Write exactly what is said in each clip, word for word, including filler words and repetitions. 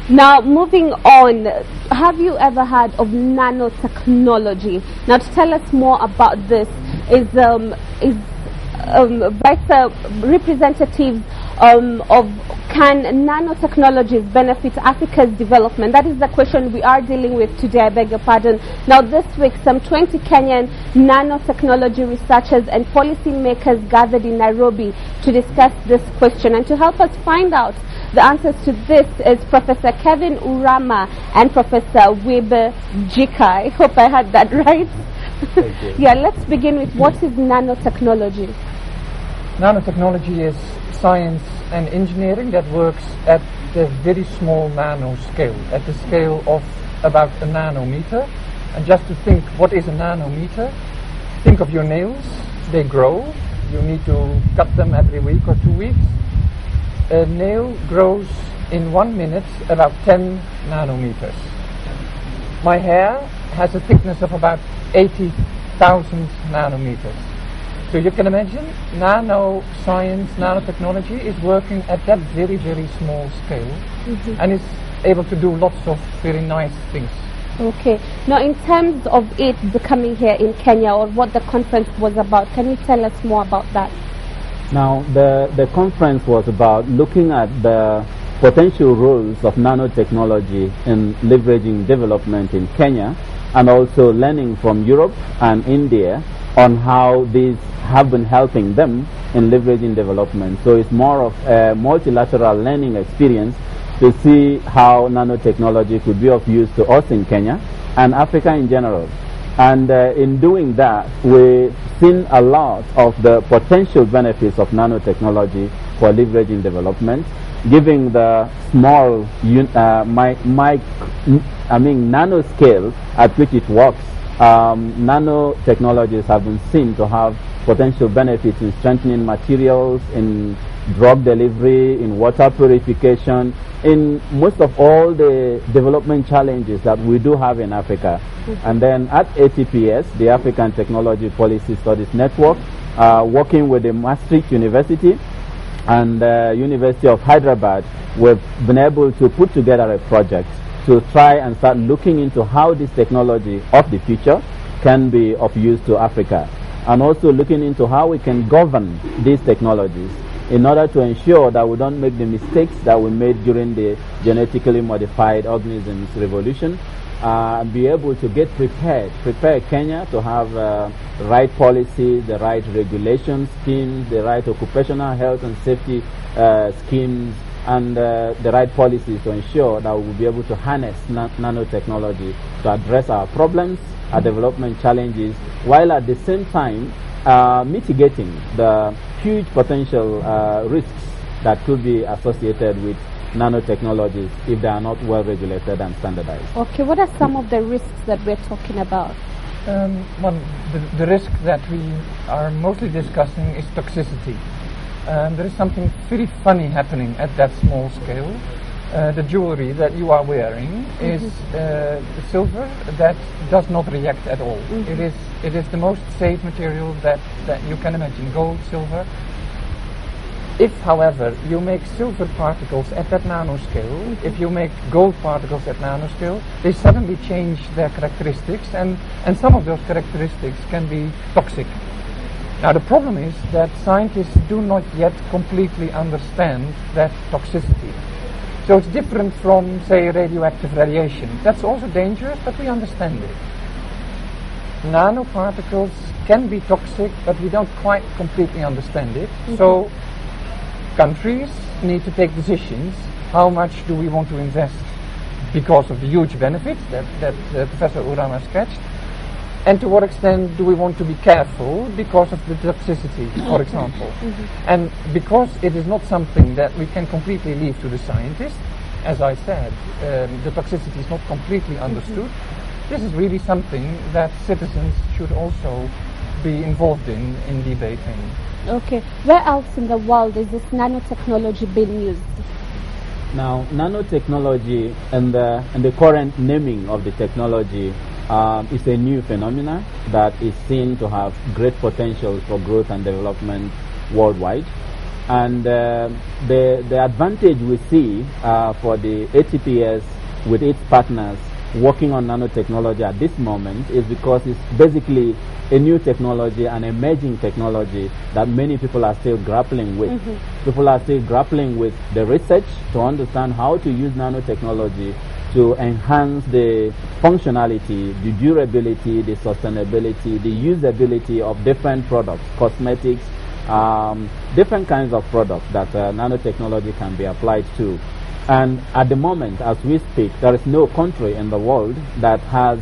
Now, moving on, have you ever heard of nanotechnology? Now, to tell us more about this is um, is um, Vice Representative um, of Can Nanotechnologies Benefit Africa's Development? That is the question we are dealing with today, I beg your pardon. Now, this week, some twenty Kenyan nanotechnology researchers and policymakers gathered in Nairobi to discuss this question. And to help us find out the answers to this is Professor Kevin Urama and Professor Wiebe Bijker. I hope I had that right. Thank you. Yeah, let's begin with what is nanotechnology? Nanotechnology is science and engineering that works at the very small nano scale, at the scale of about a nanometer. And just to think, what is a nanometer? Think of your nails. They grow. You need to cut them every week or two weeks. A nail grows in one minute about ten nanometers. My hair has a thickness of about eighty thousand nanometers. So you can imagine, nanoscience, nanotechnology is working at that very, very small scale, mm-hmm. and is able to do lots of very nice things. Okay. Now, in terms of it becoming here in Kenya, or what the conference was about, can you tell us more about that? Now, the, the conference was about looking at the potential roles of nanotechnology in leveraging development in Kenya, and also learning from Europe and India on how these have been helping them in leveraging development. So it's more of a multilateral learning experience to see how nanotechnology could be of use to us in Kenya and Africa in general. And uh, in doing that, we've seen a lot of the potential benefits of nanotechnology for leveraging development, giving the small, uh, mi mi I mean, nanoscale at which it works. Um, nanotechnologies have been seen to have potential benefits in strengthening materials, in drug delivery, in water purification, in most of all the development challenges that we do have in Africa. Mm-hmm. And then at A T P S, the African Technology Policy Studies Network, uh, working with the Maastricht University and uh, University of Hyderabad, we've been able to put together a project to try and start looking into how this technology of the future can be of use to Africa, and also looking into how we can govern these technologies in order to ensure that we don't make the mistakes that we made during the genetically modified organisms revolution, uh, and be able to get prepared, prepare Kenya to have uh, the right policies, the right regulation schemes, the right occupational health and safety uh, schemes, and uh, the right policies to ensure that we will be able to harness na nanotechnology to address our problems, our development challenges, while at the same time uh, mitigating the huge potential uh, risks that could be associated with nanotechnologies if they are not well regulated and standardized. Okay, what are some of the risks that we're talking about? Um, well, the, the risk that we are mostly discussing is toxicity. Um, there is something very funny happening at that small scale. Uh, the jewelry that you are wearing mm-hmm. is uh, silver that does not react at all. Mm-hmm. It is it is the most safe material that, that you can imagine, gold, silver. If, however, you make silver particles at that nanoscale, mm-hmm. if you make gold particles at nanoscale, they suddenly change their characteristics, and, and some of those characteristics can be toxic. Now, the problem is that scientists do not yet completely understand that toxicity. So it's different from, say, radioactive radiation. That's also dangerous, but we understand it. Nanoparticles can be toxic, but we don't quite completely understand it. Mm-hmm. So countries need to take decisions. How much do we want to invest because of the huge benefits that, that uh, Professor Urama sketched? And to what extent do we want to be careful because of the toxicity, for example? Mm-hmm. And because it is not something that we can completely leave to the scientists, as I said, um, the toxicity is not completely understood. Mm-hmm. This is really something that citizens should also be involved in, in debating. Okay. Where else in the world is this nanotechnology being used? Now, nanotechnology and the, and the current naming of the technology Um, it's a new phenomenon that is seen to have great potential for growth and development worldwide. And uh, the, the advantage we see uh, for the A T P S with its partners working on nanotechnology at this moment is because it's basically a new technology, an emerging technology that many people are still grappling with. Mm-hmm. People are still grappling with the research to understand how to use nanotechnology to enhance the functionality, the durability, the sustainability, the usability of different products, cosmetics, um, different kinds of products that uh, nanotechnology can be applied to. And at the moment, as we speak, there is no country in the world that has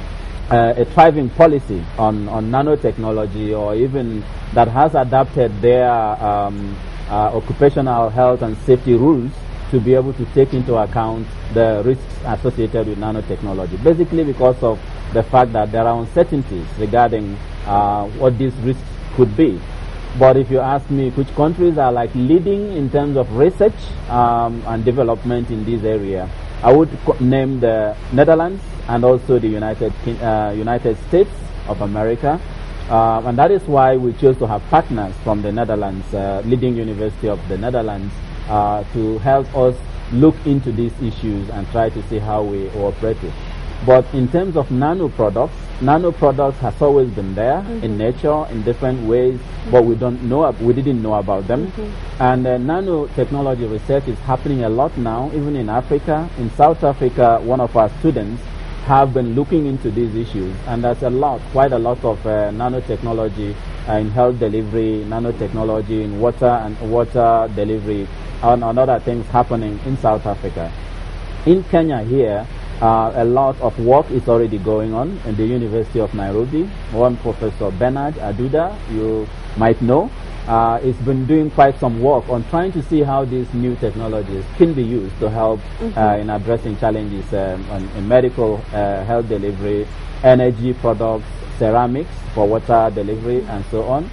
uh, a thriving policy on, on nanotechnology, or even that has adapted their um, uh, occupational health and safety rules to be able to take into account the risks associated with nanotechnology. Basically because of the fact that there are uncertainties regarding uh, what these risks could be. But if you ask me which countries are like leading in terms of research um, and development in this area, I would name the Netherlands and also the United uh, United States of America. Uh, and that is why we chose to have partners from the Netherlands, uh, leading university of the Netherlands, uh, to help us look into these issues and try to see how we operate it. But in terms of nano products, nano products has always been there mm-hmm. in nature in different ways, mm-hmm. but we don't know, we didn't know about them. Mm-hmm. And uh, nanotechnology research is happening a lot now, even in Africa. In South Africa, one of our students have been looking into these issues, and there's a lot, quite a lot of uh, nanotechnology uh, in health delivery, nanotechnology in water and water delivery, and other things happening in South Africa. In Kenya here, Uh, a lot of work is already going on in the University of Nairobi. One Professor Bernard Aduda, you might know, uh, has been doing quite some work on trying to see how these new technologies can be used to help mm-hmm. uh, in addressing challenges um, on, in medical uh, health delivery, energy products, ceramics for water delivery, and so on.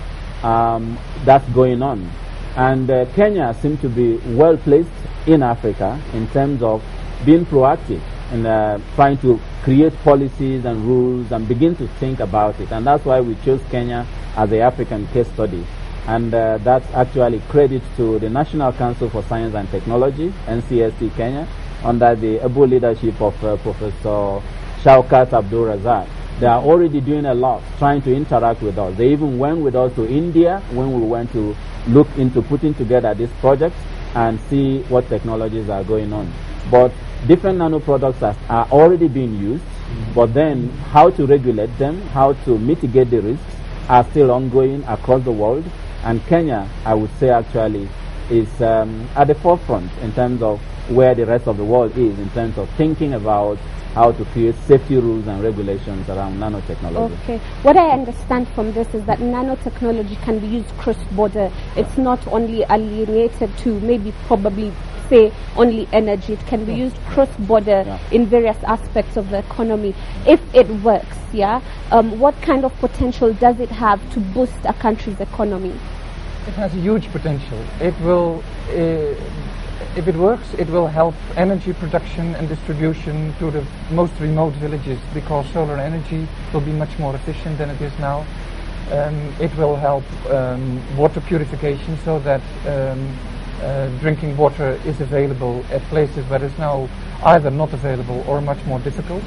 Um, that's going on. And uh, Kenya seems to be well placed in Africa in terms of being proactive and uh, trying to create policies and rules and begin to think about it. And that's why we chose Kenya as the African case study. And uh, that's actually credit to the National Council for Science and Technology, N C S T Kenya, under the able leadership of uh, Professor Shaukat Abdul Razak. They are already doing a lot, trying to interact with us. They even went with us to India when we went to look into putting together this project and see what technologies are going on. But different nano products are, are already being used, mm-hmm. but then how to regulate them, how to mitigate the risks are still ongoing across the world. And Kenya, I would say actually, is um, at the forefront in terms of where the rest of the world is in terms of thinking about how to create safety rules and regulations around nanotechnology. Okay. What I understand from this is that nanotechnology can be used cross-border. It's not only alienated to maybe probably say only energy. It can be used cross-border yeah. in various aspects of the economy. If it works, yeah, um, what kind of potential does it have to boost a country's economy? It has a huge potential. It will, uh, if it works, it will help energy production and distribution to the most remote villages, because solar energy will be much more efficient than it is now. Um, it will help um, water purification, so that um, Uh, drinking water is available at places where it's now either not available or much more difficult.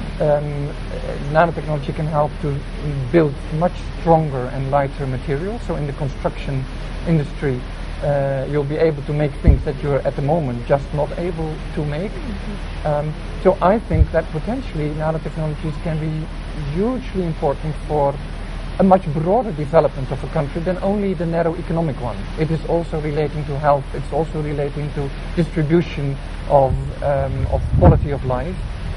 Um, nanotechnology can help to build much stronger and lighter materials. So in the construction industry, uh, you'll be able to make things that you're at the moment just not able to make. Mm-hmm. um, so I think that potentially nanotechnologies can be hugely important for a much broader development of a country than only the narrow economic one. It is also relating to health, it's also relating to distribution of, um, of quality of life.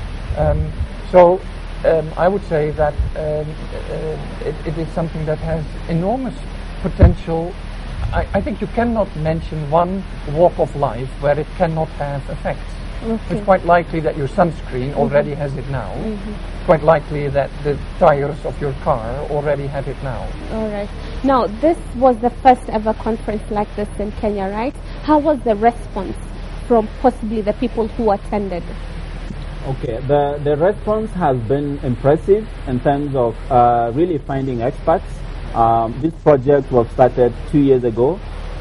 Um, so um, I would say that um, uh, it, it is something that has enormous potential. I, I think you cannot mention one walk of life where it cannot have effects. Okay. It's quite likely that your sunscreen mm-hmm. already has it now. Mm-hmm. Quite likely that the tires of your car already have it now. All right. Now, this was the first ever conference like this in Kenya, right? How was the response from possibly the people who attended? Okay, the, the response has been impressive in terms of uh, really finding experts. Um, this project was started two years ago,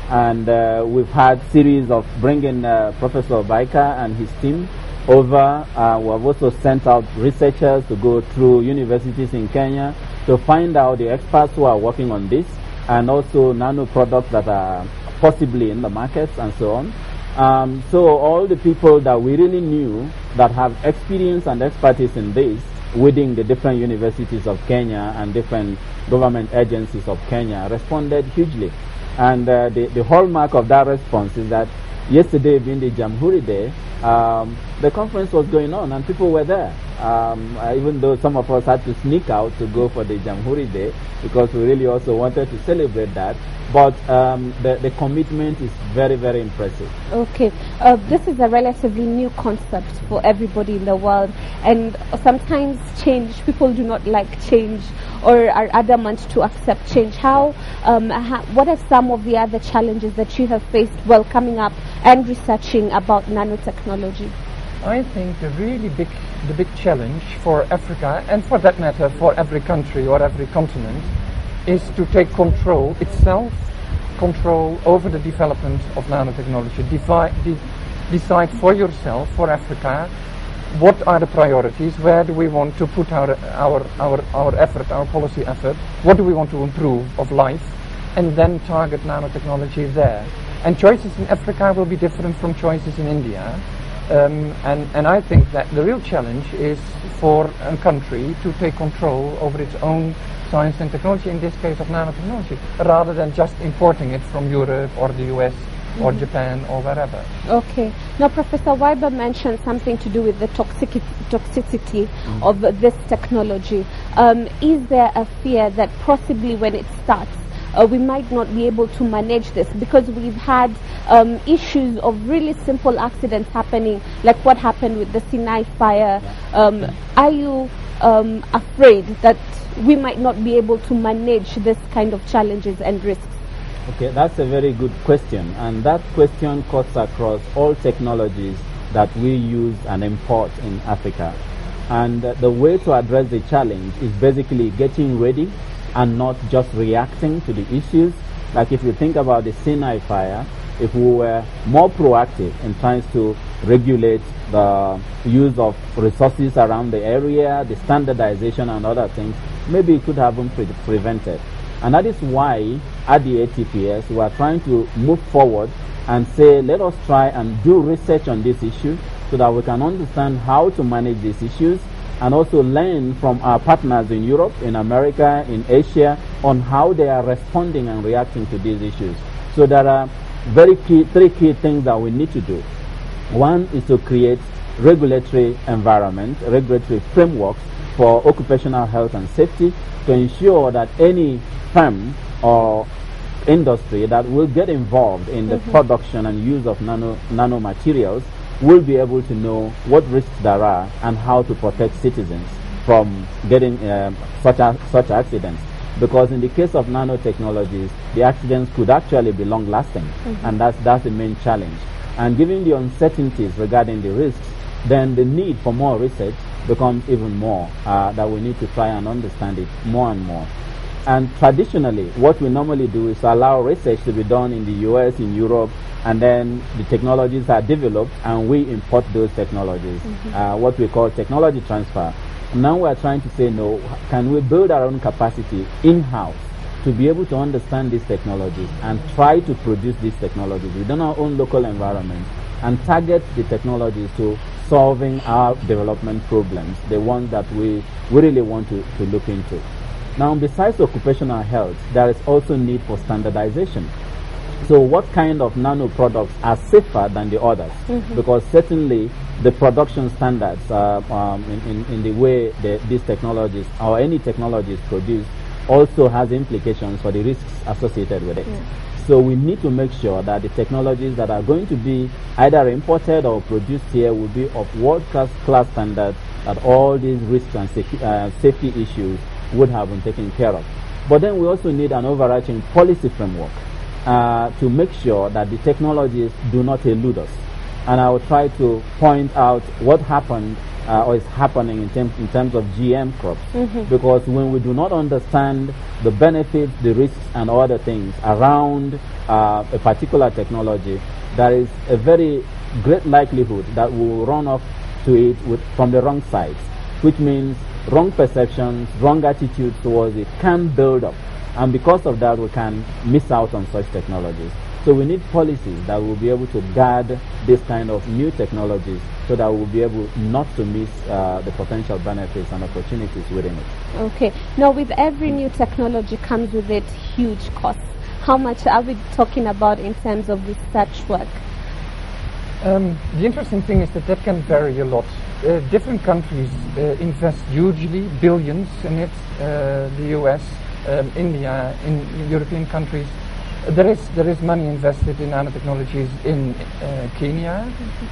And uh, we've had series of bringing uh, Professor Bijker and his team over. Uh, we have also sent out researchers to go through universities in Kenya to find out the experts who are working on this, and also nano products that are possibly in the markets and so on. Um, so all the people that we really knew that have experience and expertise in this within the different universities of Kenya and different government agencies of Kenya responded hugely. And uh, the, the hallmark of that response is that yesterday being the Jamhuri Day, um, the conference was going on and people were there. Um, uh, even though some of us had to sneak out to go for the Jamhuri Day because we really also wanted to celebrate that. But um, the, the commitment is very, very impressive. Okay. Uh, this is a relatively new concept for everybody in the world, and sometimes change, people do not like change or are adamant to accept change. How, um, ha what are some of the other challenges that you have faced while coming up and researching about nanotechnology? I think the really big, the big challenge for Africa, and for that matter for every country or every continent, is to take control itself, control over the development of nanotechnology. Devi de decide for yourself, for Africa, what are the priorities, where do we want to put our, our, our, our effort, our policy effort, what do we want to improve of life, and then target nanotechnology there. And choices in Africa will be different from choices in India. Um, and, and I think that the real challenge is for a country to take control over its own science and technology, in this case of nanotechnology, rather than just importing it from Europe or the U S mm-hmm. or Japan or wherever. Okay. Now, Professor Wiebe mentioned something to do with the toxicity, toxicity mm-hmm. of this technology. Um, is there a fear that possibly when it starts, Uh, we might not be able to manage this, because we've had um, issues of really simple accidents happening, like what happened with the Sinai fire. Um, are you um, afraid that we might not be able to manage this kind of challenges and risks? Okay, that's a very good question, and that question cuts across all technologies that we use and import in Africa. And uh, the way to address the challenge is basically getting ready and not just reacting to the issues. Like if you think about the Sinai fire, if we were more proactive in trying to regulate the use of resources around the area, the standardization and other things, maybe it could have been pre prevented. And that is why at the A T P S we are trying to move forward and say, let us try and do research on this issue so that we can understand how to manage these issues, and also learn from our partners in Europe, in America, in Asia, on how they are responding and reacting to these issues. So there are very key, three key things that we need to do. One is to create regulatory environment, regulatory frameworks for occupational health and safety to ensure that any firm or industry that will get involved in the mm-hmm. production and use of nano nanomaterials will be able to know what risks there are and how to protect citizens from getting um, such, a, such accidents. Because in the case of nanotechnologies, the accidents could actually be long-lasting, mm-hmm. and that's, that's the main challenge. And given the uncertainties regarding the risks, then the need for more research becomes even more, uh, that we need to try and understand it more and more. And traditionally, what we normally do is allow research to be done in the U S, in Europe, and then the technologies are developed and we import those technologies, mm-hmm. uh, what we call technology transfer. Now we are trying to say, no, can we build our own capacity in-house to be able to understand these technologies and try to produce these technologies within our own local environment and target the technologies to solving our development problems, the ones that we, we really want to, to look into. Now, besides occupational health, there is also need for standardization. So what kind of nano products are safer than the others? Mm-hmm. Because certainly the production standards uh, um, in, in, in the way the, these technologies or any technology is produced also has implications for the risks associated with it. Yeah. So we need to make sure that the technologies that are going to be either imported or produced here will be of world-class class standards, that all these risks and uh, safety issues would have been taken care of. But then we also need an overarching policy framework uh, to make sure that the technologies do not elude us. And I will try to point out what happened uh, or is happening in, term, in terms of G M crops. Mm-hmm. Because when we do not understand the benefits, the risks, and other things around uh, a particular technology, there is a very great likelihood that we will run off to it with, from the wrong sides, which means wrong perceptions, wrong attitudes towards it can build up. And because of that, we can miss out on such technologies. So we need policies that will be able to guard this kind of new technologies so that we'll be able not to miss uh, the potential benefits and opportunities within it. Okay. Now, with every new technology comes with it huge costs. How much are we talking about in terms of research work? Um, the interesting thing is that that can vary a lot. Uh, different countries uh, invest hugely, billions in it. Uh, the U S, um, India, in European countries. There is there is money invested in nanotechnologies in uh, Kenya,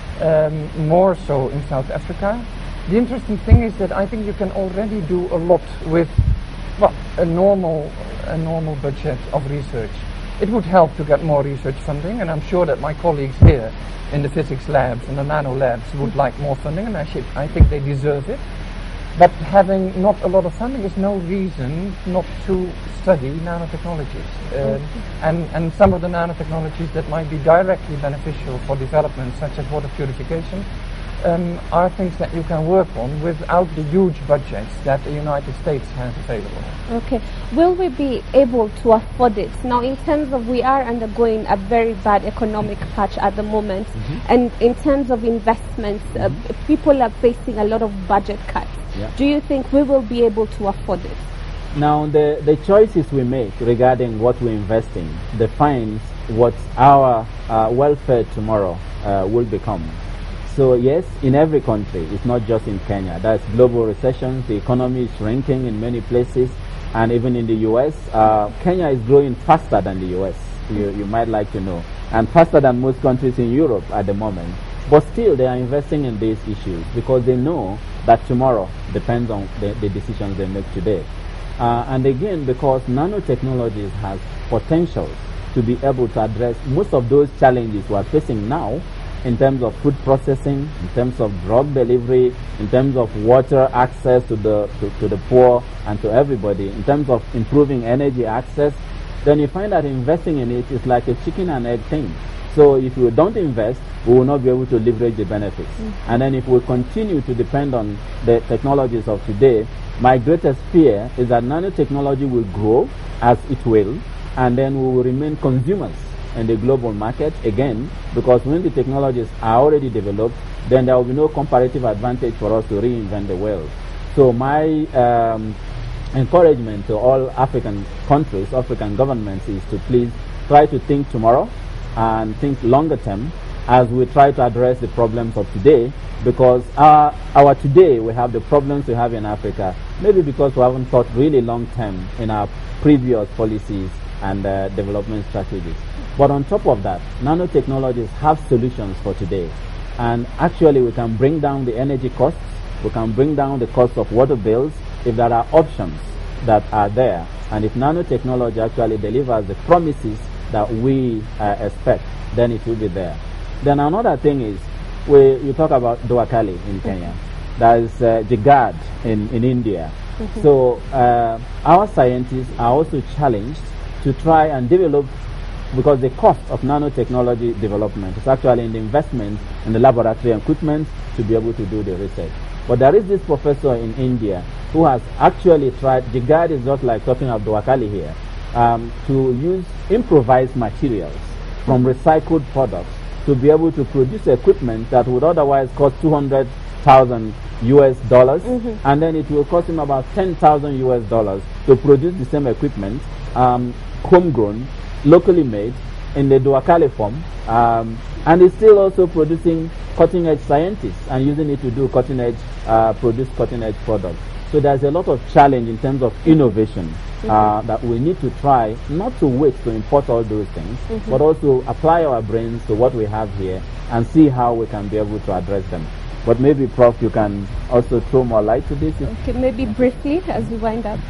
um, more so in South Africa. The interesting thing is that I think you can already do a lot with, well, a normal a normal budget of research. It would help to get more research funding, and I'm sure that my colleagues here in the physics labs and the nano labs would like more funding, and actually I think they deserve it. But having not a lot of funding is no reason not to study nanotechnologies. Um, and, and some of the nanotechnologies that might be directly beneficial for development, such as water purification, um, are things that you can work on without the huge budgets that the United States has available. Okay. Will we be able to afford it? Now, in terms of, we are undergoing a very bad economic patch at the moment, Mm-hmm. and in terms of investments, uh, people are facing a lot of budget cuts. Yeah. Do you think we will be able to afford it? Now, the, the choices we make regarding what we invest in defines what our uh, welfare tomorrow uh, will become. So yes, in every country, it's not just in Kenya. There's global recessions, the economy is shrinking in many places, and even in the U S, uh, Kenya is growing faster than the U S, you, you might like to know, and faster than most countries in Europe at the moment. But still, they are investing in these issues because they know that tomorrow depends on the, the decisions they make today. Uh, and again, because nanotechnologies has potential to be able to address most of those challenges we are facing now, in terms of food processing, in terms of drug delivery, in terms of water access to the to, to the poor and to everybody, in terms of improving energy access, then you find that investing in it is like a chicken and egg thing. So if we don't invest, we will not be able to leverage the benefits. Mm-hmm. And then if we continue to depend on the technologies of today, my greatest fear is that nanotechnology will grow as it will, and then we will remain consumers in the global market again, because when the technologies are already developed, then there will be no comparative advantage for us to reinvent the wheel. So my um, encouragement to all African countries, African governments, is to please try to think tomorrow and think longer term as we try to address the problems of today, because our, our today we have the problems we have in Africa, maybe because we haven't thought really long term in our previous policies and uh, development strategies. But on top of that, nanotechnologies have solutions for today. And actually we can bring down the energy costs, we can bring down the cost of water bills if there are options that are there. And if nanotechnology actually delivers the promises that we uh, expect, then it will be there. Then another thing is, we, you talk about Duakali in Kenya. There is uh, Jigad in, in India. Mm-hmm. So uh, our scientists are also challenged to try and develop, because the cost of nanotechnology development is actually in the investment in the laboratory equipment to be able to do the research. But there is this professor in India who has actually tried, Jigad is just like talking of Duakali here, um, to use improvised materials from recycled products to be able to produce equipment that would otherwise cost two hundred thousand U S dollars, mm-hmm. and then it will cost him about ten thousand U S dollars to produce the same equipment, um, homegrown, locally made, in the Duakali form, um, and it's still also producing cutting-edge scientists and using it to do cutting-edge, uh, produce cutting-edge products. So there's a lot of challenge in terms of innovation mm-hmm. uh, that we need to try not to wait to import all those things, mm-hmm. but also apply our brains to what we have here and see how we can be able to address them. But maybe, Prof, you can also throw more light to this. Okay, maybe briefly as we wind up.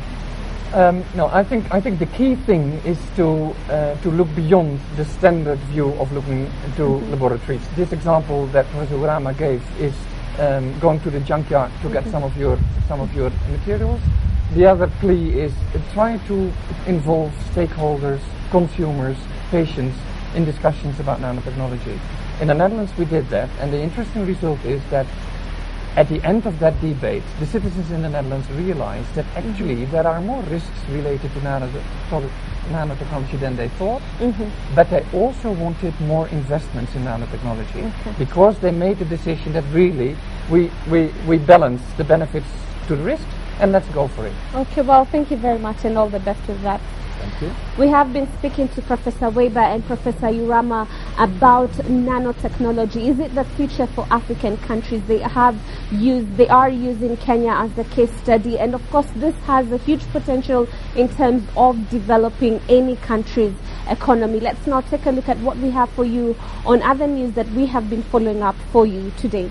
Um, no, I think I think the key thing is to uh, to look beyond the standard view of looking into mm-hmm. laboratories. This example that Professor Urama gave is um, going to the junkyard to get some of your some of your materials. The other plea is uh, trying to involve stakeholders, consumers, patients in discussions about nanotechnology. In the Netherlands we did that, and the interesting result is that at the end of that debate, the citizens in the Netherlands realized that actually mm-hmm. there are more risks related to nanotechnology, nanotechnology than they thought, mm-hmm. but they also wanted more investments in nanotechnology okay. because they made the decision that really we, we, we balance the benefits to the risks, and let's go for it. Okay, well, thank you very much, and all the best with that. Thank you. We have been speaking to Professor Wiebe and Professor Urama about nanotechnology. Is it the future for African countries? They have used, they are using Kenya as the case study, and of course this has a huge potential in terms of developing any country's economy. Let's now take a look at what we have for you on other news that we have been following up for you today.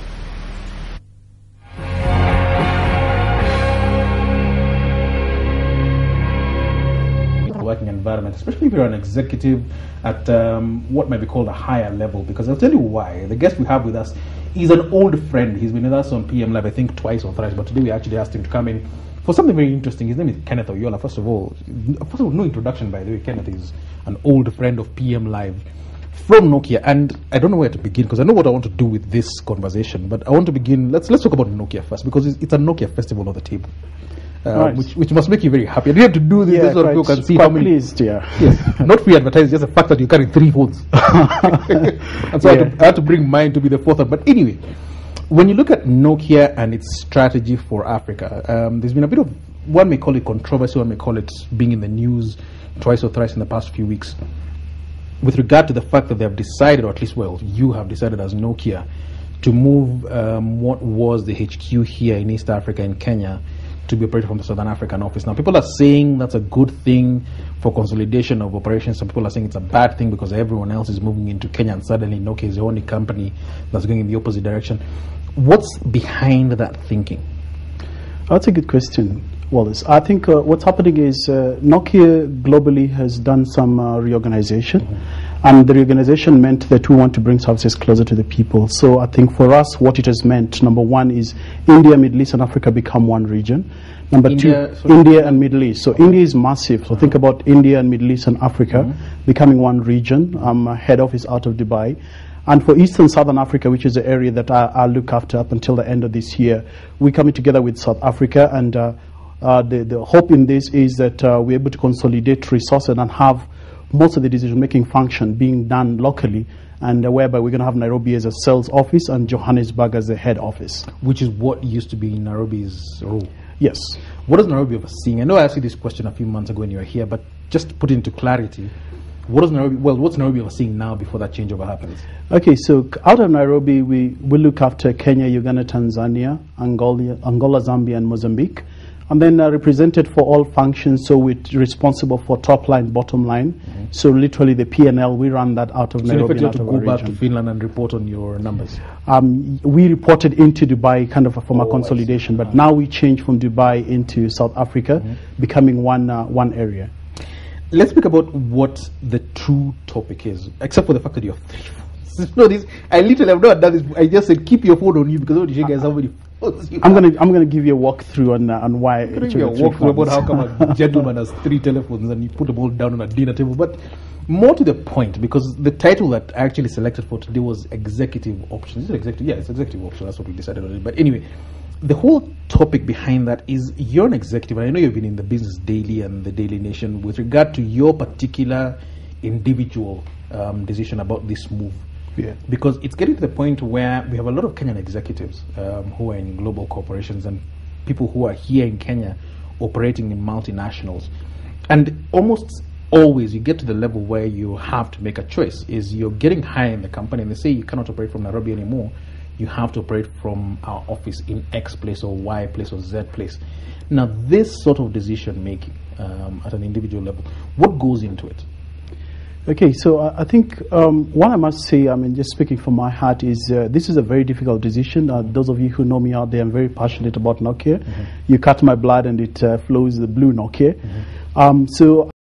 Working environment, especially if you're an executive at um, what might be called a higher level, because I'll tell you why. The guest we have with us is an old friend. He's been with us on P M Live, I think twice or thrice, but today we actually asked him to come in for something very interesting. His name is Kenneth Oyola. First of all, first of all, no introduction, by the way. Kenneth is an old friend of P M Live from Nokia, and I don't know where to begin because I know what I want to do with this conversation, but I want to begin. Let's let's talk about Nokia first, because it's, it's a Nokia festival on the table. Uh, right. which, which must make you very happy. And you have to do this, yeah, this so people can see how many. Pleased, yeah. Yes, not free advertising, just the fact that you carry three phones. And so yeah. I, had to, I had to bring mine to be the fourth one. But anyway, when you look at Nokia and its strategy for Africa, um, there's been a bit of, one may call it controversy, one may call it being in the news twice or thrice in the past few weeks, with regard to the fact that they have decided, or at least, well, you have decided as Nokia, to move um, what was the H Q here in East Africa, in Kenya, to be operated from the Southern African office. Now, people are saying that's a good thing for consolidation of operations. Some people are saying it's a bad thing because everyone else is moving into Kenya, and suddenly Nokia is the only company that's going in the opposite direction. What's behind that thinking? That's a good question, Wallace. I think uh, what's happening is uh, Nokia globally has done some uh, reorganization, mm-hmm. and the reorganization meant that we want to bring services closer to the people. So I think for us, what it has meant, number one, is India, Middle East, and Africa become one region. Number India, two, sorry. India and Middle East. So India is massive. So mm-hmm. think about India and Middle East and Africa mm-hmm. becoming one region. Um, head office out of Dubai. And for East and Southern Africa, which is the area that I, I look after up until the end of this year, we're coming together with South Africa, and uh, uh, the, the hope in this is that uh, we're able to consolidate resources and have most of the decision-making function being done locally, and uh, whereby we're going to have Nairobi as a sales office and Johannesburg as the head office. Which is what used to be Nairobi's role. Yes. What is Nairobi overseeing? I know I asked you this question a few months ago when you were here, but just to put it into clarity, what is Nairobi, well, what's Nairobi overseeing now before that changeover happens? Okay, so out of Nairobi, we, we look after Kenya, Uganda, Tanzania, Angola, Angola, Zambia, and Mozambique. And then uh, represented for all functions, so we're responsible for top line, bottom line. Mm-hmm. So literally the P and L, we run that out of so Nairobi. So you have to go back region. to Finland and report on your numbers? Um, we reported into Dubai kind of from oh, a consolidation, but ah. now we change from Dubai into South Africa, mm-hmm. becoming one, uh, one area. Let's speak about what the true topic is, except for the fact that you have three phones. No, this, I literally have not done this. I just said keep your phone on you because I want to show you guys how many phones you I'm have. gonna I'm gonna give you a walkthrough on uh, on why. I'm gonna give you a walkthrough about how come a gentleman has three telephones and you put them all down on a dinner table. But more to the point, because the title that I actually selected for today was executive options. Is it executive? Yeah, it's executive option. That's what we decided on it. But anyway, the whole topic behind that is you're an executive, and I know you've been in the Business Daily and the Daily Nation with regard to your particular individual um, decision about this move. Yeah. Because it's getting to the point where we have a lot of Kenyan executives um, who are in global corporations and people who are here in Kenya operating in multinationals. And almost always you get to the level where you have to make a choice. Is you're getting high in the company and they say you cannot operate from Nairobi anymore. You have to operate from our office in X place or Y place or Z place. Now, this sort of decision making um, at an individual level, what goes into it? Okay, so uh, I think um, what I must say, I mean, just speaking from my heart, is uh, this is a very difficult decision. Uh, those of you who know me out there, I'm very passionate about Nokia. Mm-hmm. You cut my blood and it uh, flows the blue Nokia. Mm-hmm. um, so